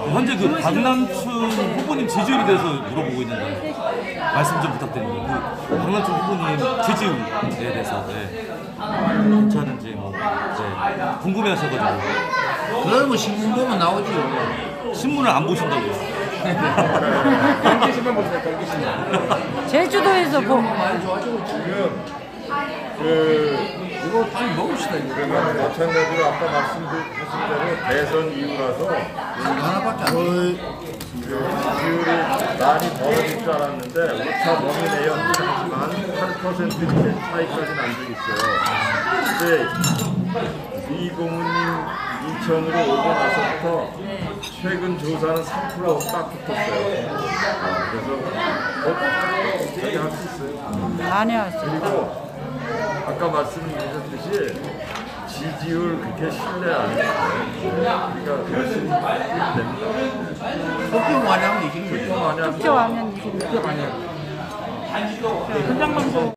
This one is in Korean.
현재 그 박남춘 후보님 지지율에 대해서 물어보고 있는데 말씀 좀 부탁드립니다. 그 박남춘 후보님 지지율에 대해서 괜찮은지 뭐 궁금해하셔가지고. 그건 뭐 신문 보면 나오죠. 신문을 안 보신다고요? 경기신문 보세요. 경기신문. 제주도에서 많이 좋아지고 지금 이거 좀 먹읍시다. 이거 마찬가지로 아까 말씀하신 대로 대선 이후라서 하나밖에 안 돼. 지지율이 많이 벌어질 줄 알았는데 오차 범위 내였긴 하지만 8% 차이까지는 안 되고 있어요. 근데 이고문님 인천으로 오고 나서부터 최근 조사는 3%딱 붙었어요. 그래서 자기 할 수 있어요. 많이 왔어요. 그리고 아까 말씀드렸듯이 지지율 그렇게 신뢰 안 해요. 그러니까 열심히 뛰면 됩니다. 폭격 많이 하면 이기는 거죠. 많이 하고 투표 하면 이깁니다. 폭격 많이 하고. 현장 방송.